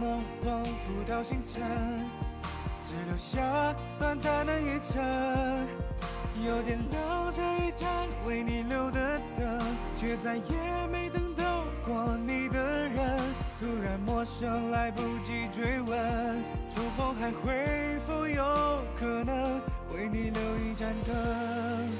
碰不到星辰，只留下短暂的一程。有点冷，这一盏为你留的灯，却再也没等到过你的人。突然陌生，来不及追问，重逢还会否有可能为你留一盏灯？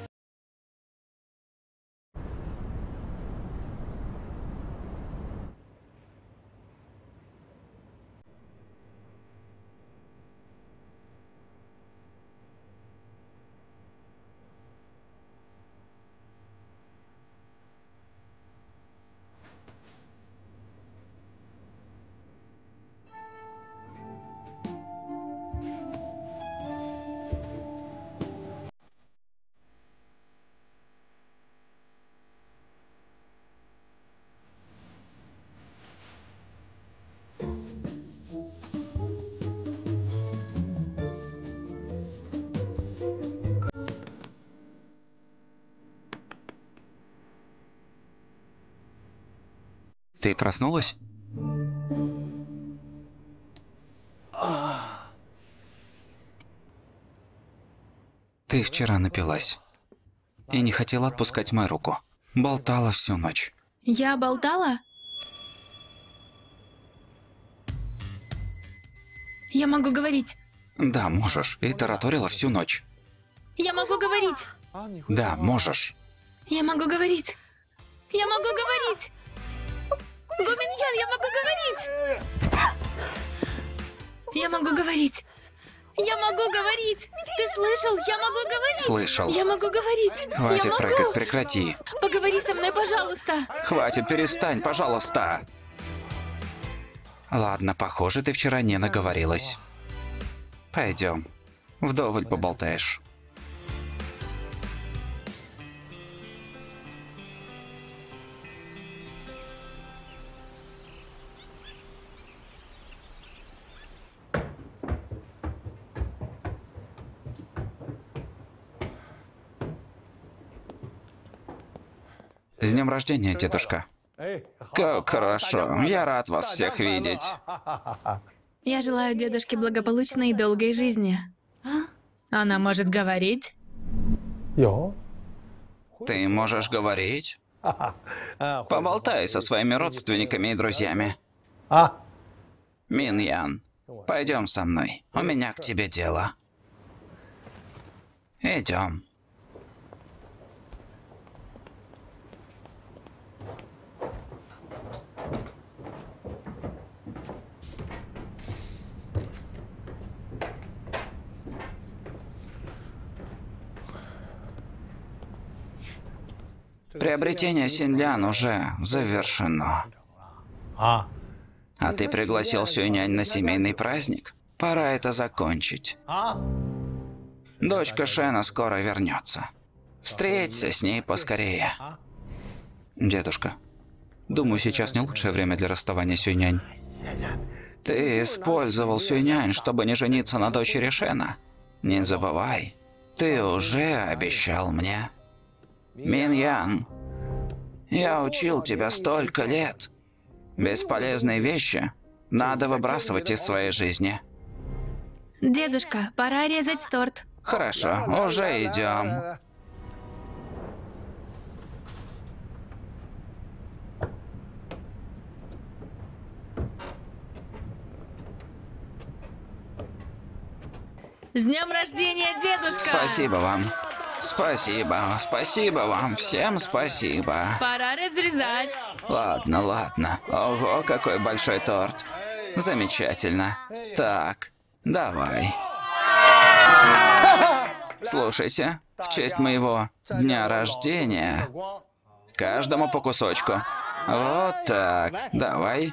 Ты проснулась? Ты вчера напилась. И не хотела отпускать мою руку. Болтала всю ночь. Я болтала? Я могу говорить. Да, можешь. И тараторила всю ночь. Я могу говорить. Да, можешь. Я могу говорить. Я могу говорить. Гуминьян, я могу говорить. Я могу говорить. Я могу говорить. Ты слышал? Я могу говорить. Слышал. Я могу говорить. Хватит я могу. прыгать, прекрати. Поговори со мной, пожалуйста. Хватит, перестань, пожалуйста. Ладно, похоже, ты вчера не наговорилась. Пойдем. Вдоволь поболтаешь. С днем рождения, дедушка. Как хорошо. Я рад вас всех видеть. Я желаю дедушке благополучной и долгой жизни. Она может говорить? Ты можешь говорить? Поболтай со своими родственниками и друзьями. Миньян, пойдем со мной. У меня к тебе дело. Идем. Приобретение Синьлян уже завершено. А ты пригласил Сюнянь на семейный праздник? Пора это закончить. Дочка Шена скоро вернется. Встреться с ней поскорее. Дедушка, думаю, сейчас не лучшее время для расставания Сюнянь. Ты использовал Сюнянь, чтобы не жениться на дочери Шена. Не забывай, ты уже обещал мне. Миньян, я учил тебя столько лет. Бесполезные вещи надо выбрасывать из своей жизни. Дедушка, пора резать торт. Хорошо, уже идем. С днем рождения, дедушка! Спасибо вам. Спасибо, спасибо вам, всем спасибо. Пора разрезать. Ладно, ладно. Ого, какой большой торт. Замечательно. Так, давай. Слушайте, в честь моего дня рождения каждому по кусочку. Вот так. Давай.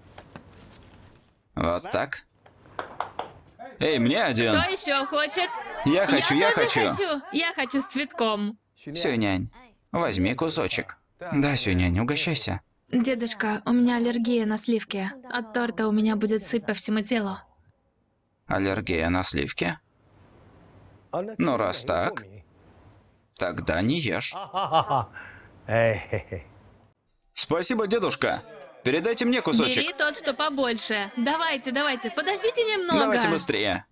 Вот так. Эй, мне один. Кто еще хочет? Я хочу, я тоже хочу. Я хочу с цветком. Сюнянь, возьми кусочек. Да, Сюнянь, угощайся. Дедушка, у меня аллергия на сливки. От торта у меня будет сыпь по всему телу. Аллергия на сливки? Ну, раз так, тогда не ешь. Спасибо, дедушка. Передайте мне кусочек. Бери тот, что побольше. Давайте, давайте, подождите немного. Давайте быстрее.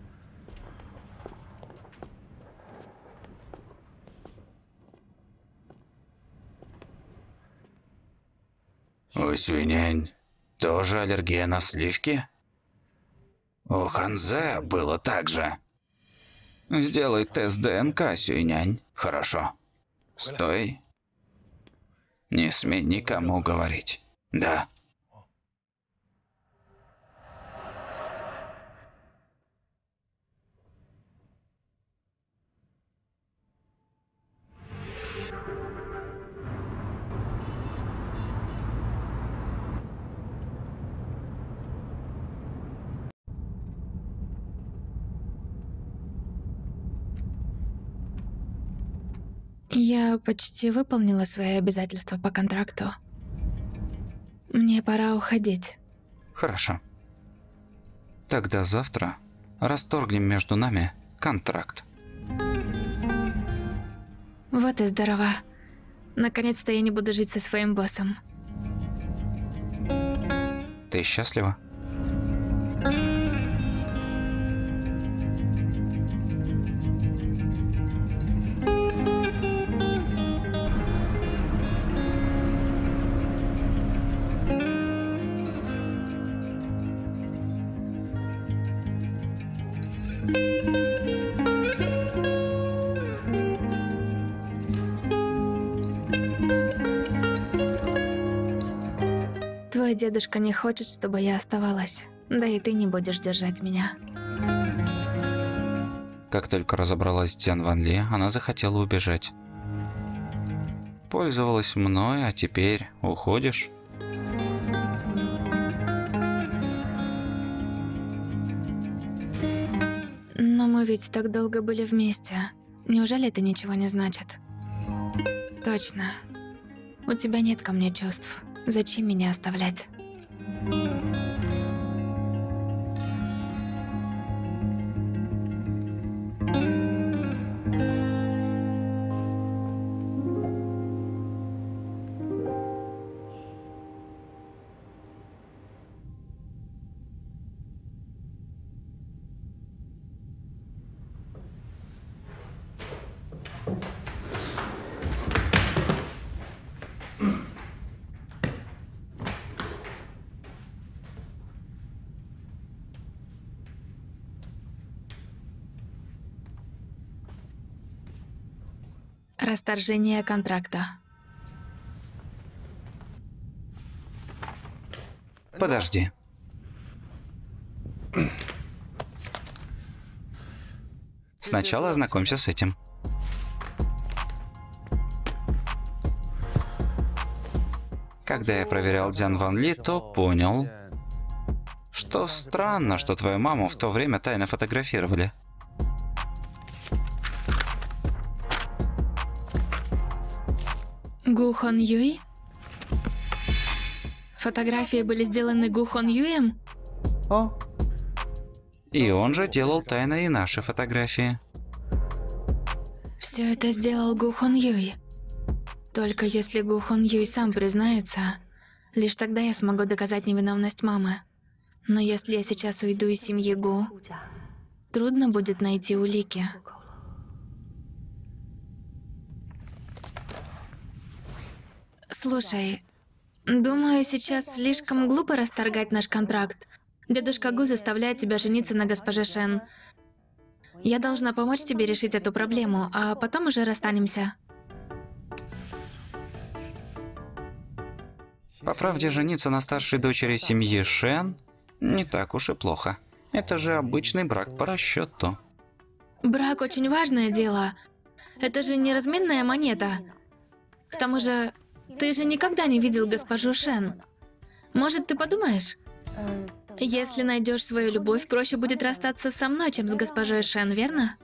У Сюйнянь тоже аллергия на сливки? У Ханзе было так же. Сделай тест ДНК, Сюйнянь. Хорошо. Стой. Не смей никому говорить. Да. Я почти выполнила свои обязательства по контракту. Мне пора уходить. Хорошо. Тогда завтра расторгнем между нами контракт. Вот и здорово. Наконец-то я не буду жить со своим боссом. Ты счастлива? Твой дедушка не хочет, чтобы я оставалась. Да и ты не будешь держать меня. Как только разобралась Цзян Ван Ли, она захотела убежать. Пользовалась мной, а теперь уходишь? Но мы ведь так долго были вместе. Неужели это ничего не значит? Точно. У тебя нет ко мне чувств. Зачем меня оставлять? Расторжение контракта. Подожди. Сначала ознакомься с этим. Когда я проверял Цзян Ван Ли, то понял, что странно, что твою маму в то время тайно фотографировали. Гу Хон Юй? Фотографии были сделаны Гу Хон Юем? И он же делал тайно и наши фотографии. Все это сделал Гу Хон Юй. Только если Гу Хон Юй сам признается, лишь тогда я смогу доказать невиновность мамы. Но если я сейчас уйду из семьи Гу, трудно будет найти улики. Слушай, думаю, сейчас слишком глупо расторгать наш контракт. Дедушка Гу заставляет тебя жениться на госпоже Шен. Я должна помочь тебе решить эту проблему, а потом уже расстанемся. По правде, жениться на старшей дочери семьи Шен не так уж и плохо. Это же обычный брак по расчету. Брак очень важное дело. Это же не разменная монета. К тому же, ты же никогда не видел госпожу Шен. Может, ты подумаешь? Если найдешь свою любовь, проще будет расстаться со мной, чем с госпожой Шен, верно?